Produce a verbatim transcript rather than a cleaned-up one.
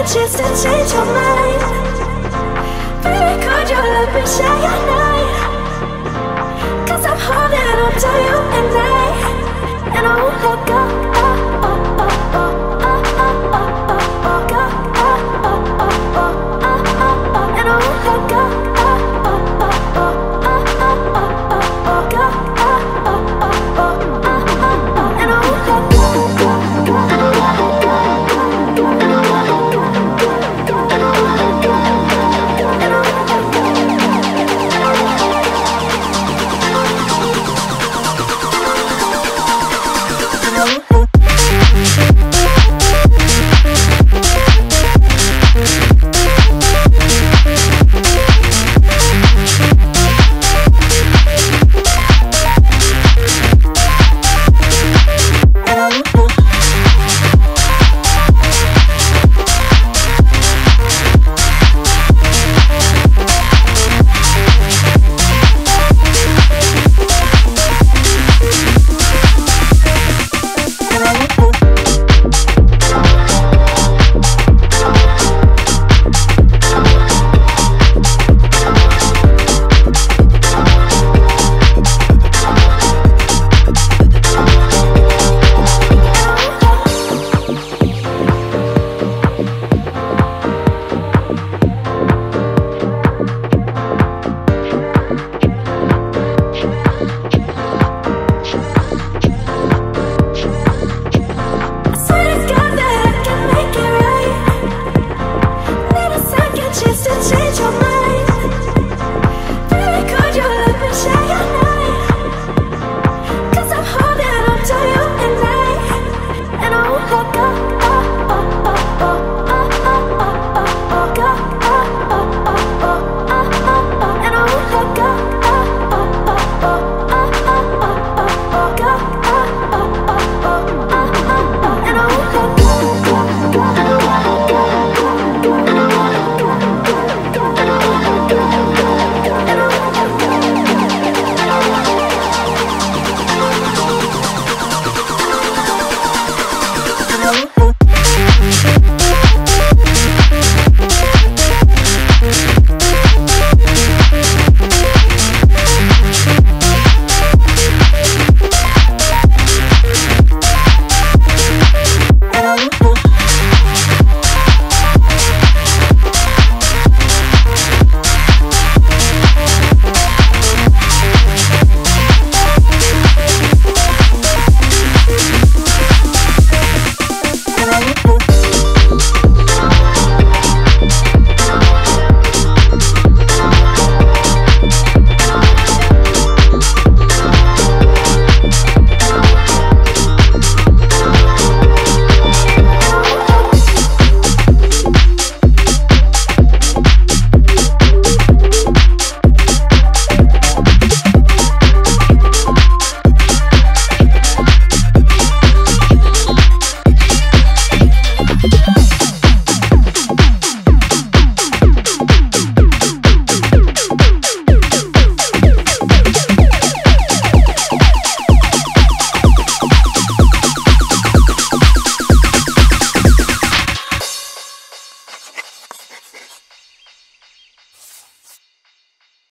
chance to change your mind. Baby, could you let me share your night? Cause I'm holding on to you at night, and I won't let go. Oh, oh, oh, oh, oh, oh, oh, oh, oh, go. Oh, oh, oh, oh, oh, oh, oh, and I won't let go. Oh, oh, oh, oh, oh, oh, oh, oh, oh, go. Oh, oh, oh, oh, oh, oh, oh, and I won't let go. No.